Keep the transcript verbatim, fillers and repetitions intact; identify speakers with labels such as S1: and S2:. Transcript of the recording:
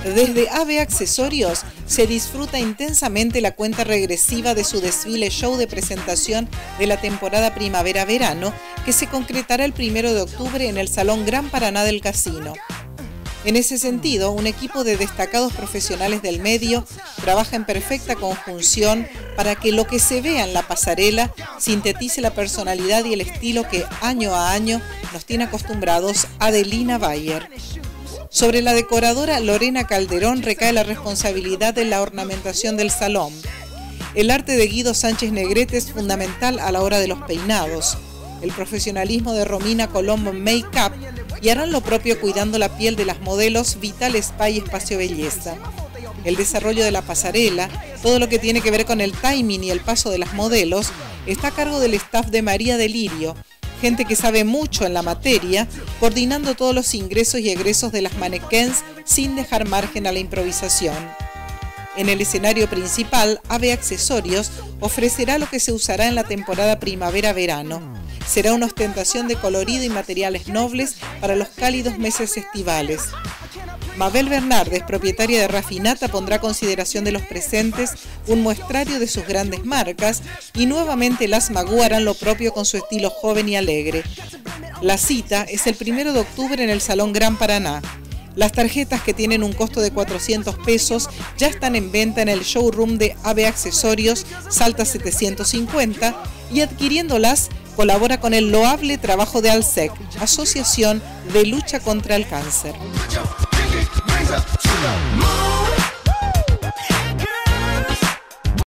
S1: Desde Ave Accesorios se disfruta intensamente la cuenta regresiva de su desfile show de presentación de la temporada primavera-verano, que se concretará el primero de octubre en el Salón Gran Paraná del Casino. En ese sentido, un equipo de destacados profesionales del medio trabaja en perfecta conjunción para que lo que se vea en la pasarela sintetice la personalidad y el estilo que año a año nos tiene acostumbrados Adelina Bayer. Sobre la decoradora Lorena Calderón recae la responsabilidad de la ornamentación del salón. El arte de Guido Sánchez Negrete es fundamental a la hora de los peinados. El profesionalismo de Romina Colombo en make-up y harán lo propio cuidando la piel de las modelos Vital Spa y Espacio Belleza. El desarrollo de la pasarela, todo lo que tiene que ver con el timing y el paso de las modelos, está a cargo del staff de María Delirio, gente que sabe mucho en la materia, coordinando todos los ingresos y egresos de las manequins sin dejar margen a la improvisación. En el escenario principal, Ave Accesorios ofrecerá lo que se usará en la temporada primavera-verano. Será una ostentación de colorido y materiales nobles para los cálidos meses estivales. Mabel Bernardes, propietaria de Rafinata, pondrá a consideración de los presentes un muestrario de sus grandes marcas y nuevamente las Magú harán lo propio con su estilo joven y alegre. La cita es el primero de octubre en el Salón Gran Paraná. Las tarjetas, que tienen un costo de cuatrocientos pesos, ya están en venta en el showroom de Ave Accesorios, Salta setecientos cincuenta, y adquiriéndolas colabora con el loable trabajo de ALSEC, Asociación de Lucha contra el Cáncer.